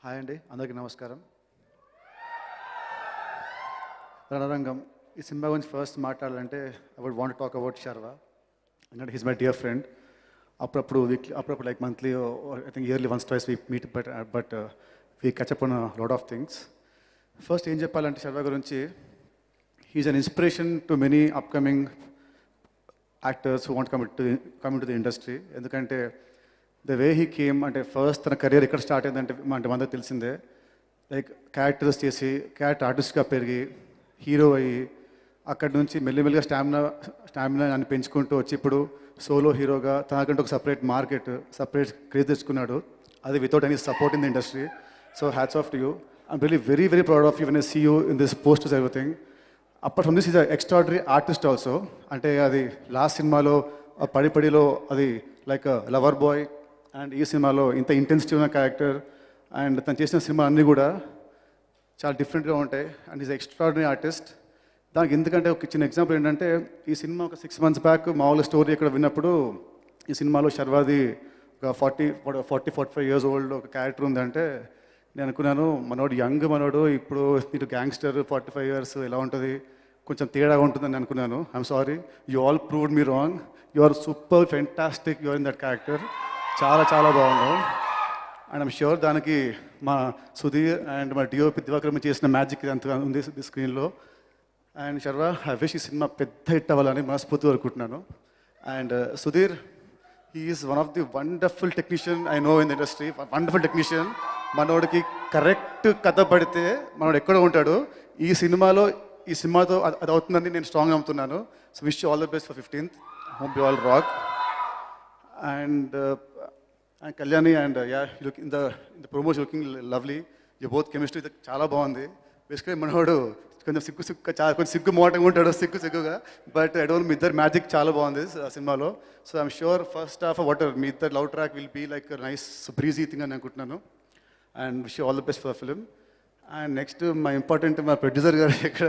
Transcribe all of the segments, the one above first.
Hi అండి, అందరికీ నమస్కారం. రణరంగం ఈ సినిమా గురించి ఫస్ట్ మాట్లాడాలంటే I would want talk about Sharwa. ఎందుకంటే హీస్ మై డియర్ ఫ్రెండ్. అప్పుడప్పుడు like monthly I think yearly once twice we meet but we catch up on lot of things. First ఏం చెప్పాలంటే శర్వా గురించి, he's an inspiration to many upcoming actors who want come to the industry. ఎందుకంటే the way he came, అంటే first తన career ఎక్కడ start అయిందంటే మనకు తెలిసిందే. లైక్ క్యారెక్టర్స్ చేసి క్యారెక్టర్ ఆర్టిస్ట్గా పెరిగి హీరో అయ్యి అక్కడి నుంచి మెల్లిమెల్లిగా స్టామినా అని పెంచుకుంటూ వచ్చి ఇప్పుడు సోలో హీరోగా తనకంటే ఒక సపరేట్ క్రేజ్ తెచ్చుకున్నాడు. అది without any support in the industry. So hats off to you. I'm really very very proud of you when I see you in this posters everything. Apart from this is extraordinary artist also. అంటే అది last సినిమాలో పడిపడిలో అది like lover boy, and ఈ సినిమాలో ఇంత intensity ఉన్న character, and తను చేసిన సినిమా అన్నీ కూడా చాలా డిఫరెంట్గా ఉంటాయి. And is extraordinary artist. దానికి ఎందుకంటే ఒక చిన్న ఎగ్జాంపుల్ ఏంటంటే, ఈ సినిమా ఒక 6 months బ్యాక్ మామూలు స్టోరీ ఇక్కడ విన్నప్పుడు ఈ సినిమాలో శర్వాది ఒక 45 years ఓల్డ్ ఒక క్యారెక్టర్ ఉందంటే నేను అనుకున్నాను, మనోడు ఇప్పుడు ఇటు గ్యాంగ్స్టర్ 45 years ఎలా ఉంటుంది, కొంచెం తేడాగా ఉంటుందని అనుకున్నాను. I'm sorry, you all proved me wrong. You are super fantastic, you are in that character. చాలా చాలా బాగున్నావు. అండ్ ఐమ్ ష్యూర్ దానికి మా సుధీర్ అండ్ మా డిఓపి దివాకర్ చేసిన మ్యాజిక్ అంతగా ఉంది స్క్రీన్లో. అండ్ శర్వా, ఐ విష్ ఈ సినిమా పెద్ద హిట్ అవ్వాలని మనస్ఫూర్తిగా అనుకుంటున్నాను. And Sudheer, he is one of the wonderful technician I know in the industry. Wonderful technician. మనోడికి కరెక్ట్ కథ పడితే మనోడు ఎక్కడో ఉంటాడు. ఈ సినిమాతో అది అవుతుందని నేను స్ట్రాంగ్ నమ్ముతున్నాను. So wish you all the best for 15th. Hope you all rock. And Kalyani and in the promotion looking lovely. You both chemistry చాలా బాగుంది. బేసిక్గా మనోడు కొంచెం కొంచెం సిగ్గు మోటంగా ఉంటాడు, సిగ్గుగా. బట్ ఐ డోంట్, మీ ఇద్దరు మ్యాజిక్ చాలా బాగుంది సినిమాలో. So I'm sure first half water మీ ఇద్దరు love track will be like nice breezy thing అని అనుకుంటున్నాను. And wish you all the best for film. And next మా ప్రొడ్యూసర్ గారు ఇక్కడ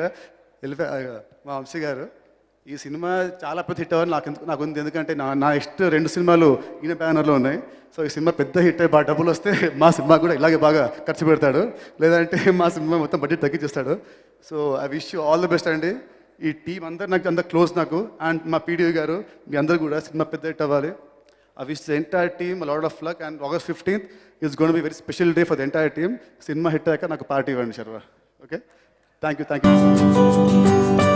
మా వంశీ గారు. ఈ సినిమా చాలా పెద్ద హిట్ అవ్వని నాకు ఉంది. ఎందుకంటే నా నెక్స్ట్ 2 సినిమాలు ఈయన బ్యానర్లో ఉన్నాయి. సో ఈ సినిమా పెద్ద హిట్ అయ్యి బాగా డబ్బులు వస్తే మా సినిమా కూడా ఇలాగే బాగా ఖర్చు పెడతాడు, లేదంటే మా సినిమా మొత్తం బడ్జెట్ తగ్గించేస్తాడు. So I wish you all the best అండి. ఈ టీం అందరు క్లోజ్ నాకు. అండ్ మా పీడిఓ గారు, మీ అందరూ కూడా సినిమా పెద్ద హిట్ అవ్వాలి. I wish the entire team lot of luck. And August 15th is gonna be very special day for the entire team. సినిమా హిట్ అయ్యాక నాకు పార్టీ ఇవ్వండి శర్వా. Okay, thank you.